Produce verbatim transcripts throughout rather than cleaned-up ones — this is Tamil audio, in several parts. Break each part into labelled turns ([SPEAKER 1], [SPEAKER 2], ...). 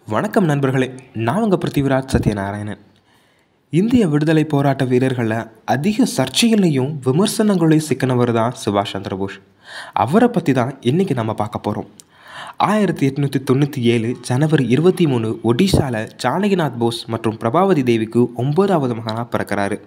[SPEAKER 1] வணக்கம் நண்பர்களே, நான் உங்கள் பிருத்திவிராஜ் சத்யநாராயணன். இந்திய விடுதலை போராட்ட வீரர்களில் அதிக சர்ச்சைகளையும் விமர்சனங்களையும் சிக்கினவர் தான் சுபாஷ் சந்திரபோஸ். அவரை பற்றி தான் இன்றைக்கி நம்ம பார்க்க போகிறோம். ஆயிரத்தி எட்நூற்றி தொண்ணூற்றி ஏழு ஜனவரி இருபத்தி மூணு ஒடிசாவில் ஜானகிநாத் போஸ் மற்றும் பிரபாவதி தேவிக்கு ஒன்பதாவது மகனாக பிறக்கிறாரு.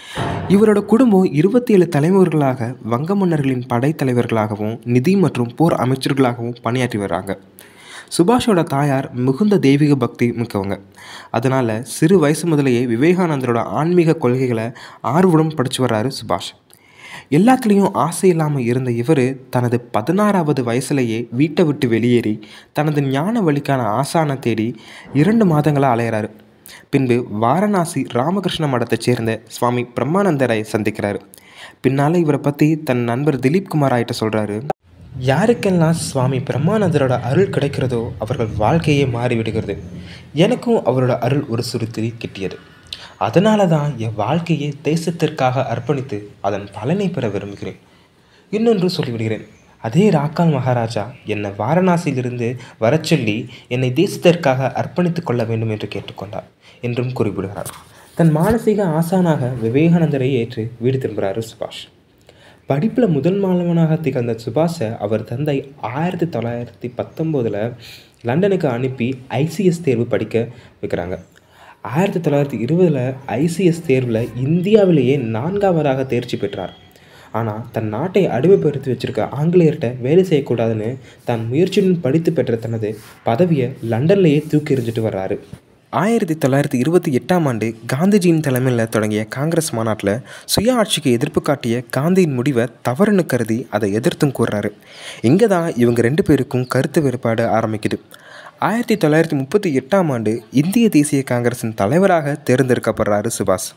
[SPEAKER 1] இவரோட குடும்பம் இருபத்தி ஏழு தலைமுறைகளாக வங்க மன்னர்களின் படைத்தலைவர்களாகவும் நிதி மற்றும் போர் அமைச்சர்களாகவும் பணியாற்றி வர்றாங்க. சுபாஷோட தாயார் மிகுந்த தெய்வீக பக்தி மிக்கவங்க. அதனால் சிறு வயசு முதலேயே விவேகானந்தரோட ஆன்மீக கொள்கைகளை ஆர்வம் படித்து வர்றாரு சுபாஷ். எல்லாத்துலேயும் ஆசை இல்லாமல் இருந்த இவர் தனது பதினாறாவது வயசுலேயே வீட்டை விட்டு வெளியேறி தனது ஞான வழிக்கான ஆசானை தேடி இரண்டு மாதங்களாக அலையிறாரு. பின்பு வாரணாசி ராமகிருஷ்ண மடத்தை சேர்ந்த சுவாமி பிரம்மானந்தரை சந்திக்கிறாரு. பின்னால் இவரை பற்றி தன் நண்பர் திலீப் குமார் ஆகிட்ட சொல்கிறாரு. யாருக்கெல்லாம் சுவாமி பிரம்மானந்தரோட அருள் கிடைக்கிறதோ அவர்கள் வாழ்க்கையே மாறிவிடுகிறது. எனக்கும் அவரோட அருள் ஒரு சுருத்திரி கிட்டியது. அதனால தான் என் வாழ்க்கையை தேசத்திற்காக அர்ப்பணித்து அதன் பலனை பெற விரும்புகிறேன். இன்னொன்று சொல்லிவிடுகிறேன். அதே ராக்கால் மகாராஜா என்னை வாரணாசியிலிருந்து வரச்சொல்லி என்னை தேசத்திற்காக அர்ப்பணித்து கொள்ள வேண்டும் என்று கேட்டுக்கொண்டார் என்றும் குறிப்பிடுகிறார். தன் மானசீக ஆசானாக விவேகானந்தரை ஏற்று வீடு திரும்புகிறாரு சுபாஷ். படிப்பில் முதல் மாணவனாக திகழ்ந்த சுபாஷை அவர் தந்தை ஆயிரத்தி தொள்ளாயிரத்தி பத்தொம்போதில் லண்டனுக்கு அனுப்பி ஐசிஎஸ் தேர்வு படிக்க வைக்கிறாங்க. ஆயிரத்தி தொள்ளாயிரத்தி இருபதில் ஐசிஎஸ் தேர்வில் இந்தியாவிலேயே நான்காவதாக தேர்ச்சி பெற்றார். ஆனால் தன் நாட்டை அடிமைப்படுத்தி வச்சிருக்க ஆங்கிலேயர்கிட்ட வேலை செய்யக்கூடாதுன்னு தான் முயற்சியுடன் படித்து பெற்ற தனது பதவியை லண்டன்லேயே தூக்கி எறிஞ்சிட்டு வர்றாரு. ஆயிரத்தி தொள்ளாயிரத்தி இருபத்தி எட்டாம் ஆண்டு காந்திஜியின் தலைமையில் தொடங்கிய காங்கிரஸ் மாநாட்டில் சுய ஆட்சிக்கு எதிர்ப்பு காட்டிய காந்தியின் முடிவை தவறுன்னு கருதி அதை எதிர்த்தும் கூறுறாரு. இங்கே தான் இவங்க ரெண்டு பேருக்கும் கருத்து வேறுபாடு ஆரம்பிக்குது. ஆயிரத்தி தொள்ளாயிரத்தி முப்பத்தி எட்டாம் ஆண்டு இந்திய தேசிய காங்கிரஸின் தலைவராக தேர்ந்தெடுக்கப்படுறாரு சுபாஷ்.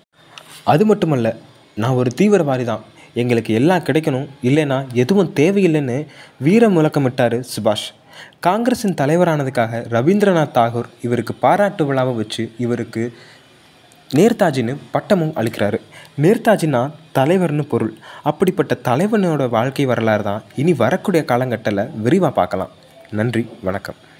[SPEAKER 1] அது மட்டுமல்ல, நான் ஒரு தீவிரவாதி தான், எங்களுக்கு எல்லாம் கிடைக்கணும், இல்லைன்னா எதுவும் தேவையில்லைன்னு வீர முழக்கமிட்டார் சுபாஷ். காங்கிரஸின் தலைவரானதுக்காக ரவீந்திரநாத் தாகூர் இவருக்கு பாராட்டு விழாவை வச்சு இவருக்கு நேதாஜின்னு பட்டமும் அளிக்கிறாரு. நேதாஜினா தலைவர்னு பொருள். அப்படிப்பட்ட தலைவனோட வாழ்க்கை வரலாறு தான் இனி வரக்கூடிய காலகட்டத்தில் விரிவாக பார்க்கலாம். நன்றி, வணக்கம்.